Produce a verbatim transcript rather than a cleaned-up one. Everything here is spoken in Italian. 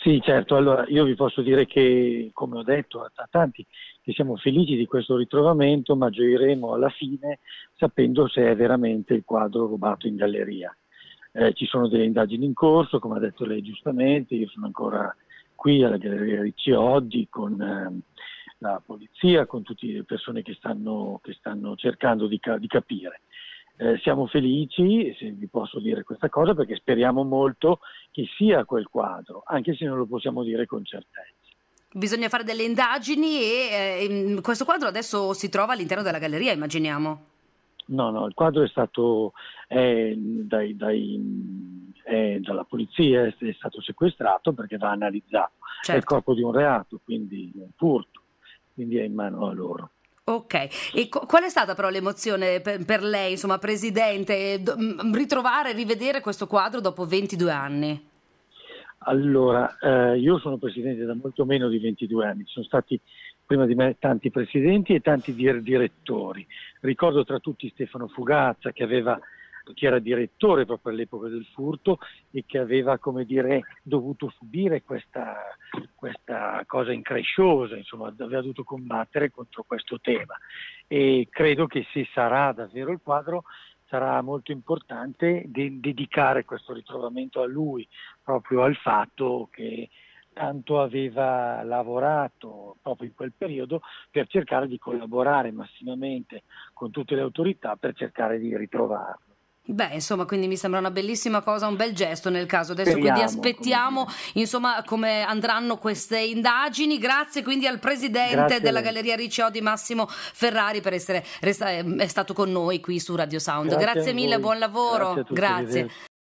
Sì, certo. Allora, io vi posso dire che, come ho detto a, a tanti, che siamo felici di questo ritrovamento, ma gioiremo alla fine sapendo se è veramente il quadro rubato in galleria. Eh, ci sono delle indagini in corso, come ha detto lei giustamente, io sono ancora qui alla Galleria Ricci oggi con ehm, la polizia, con tutte le persone che stanno, che stanno cercando di, ca- di capire. Eh, siamo felici, se vi posso dire questa cosa, perché speriamo molto che sia quel quadro, anche se non lo possiamo dire con certezza. Bisogna fare delle indagini e eh, in- questo quadro adesso si trova all'interno della galleria, immaginiamo. No, no, il quadro è stato è, dai, dai, è dalla polizia, è, è stato sequestrato perché va analizzato. È il Certo. corpo di un reato, quindi è un furto, quindi è in mano a loro. Ok, e co- qual è stata però l'emozione per, per lei, insomma, presidente, do- m- ritrovare, rivedere questo quadro dopo ventidue anni? Allora, eh, io sono presidente da molto meno di ventidue anni, ci sono stati prima di me tanti presidenti e tanti dir- direttori. Ricordo tra tutti Stefano Fugazza che, aveva, che era direttore proprio all'epoca del furto e che aveva, come dire, dovuto subire questa, questa cosa incresciosa, insomma, aveva dovuto combattere contro questo tema. E credo che se sarà davvero il quadro, sarà molto importante de- dedicare questo ritrovamento a lui, proprio al fatto che tanto aveva lavorato proprio in quel periodo per cercare di collaborare massimamente con tutte le autorità per cercare di ritrovarlo. Beh, insomma, quindi mi sembra una bellissima cosa, un bel gesto nel caso adesso, quindi Speriamo, come aspettiamo, dire. insomma, come andranno queste indagini. Grazie quindi al presidente Grazie a della lei. Galleria Ricci Odi, Massimo Ferrari, per essere resta- è stato con noi qui su Radio Sound. Grazie a Grazie mille, voi. buon Grazie a lavoro. tutti, Grazie. arrivederci.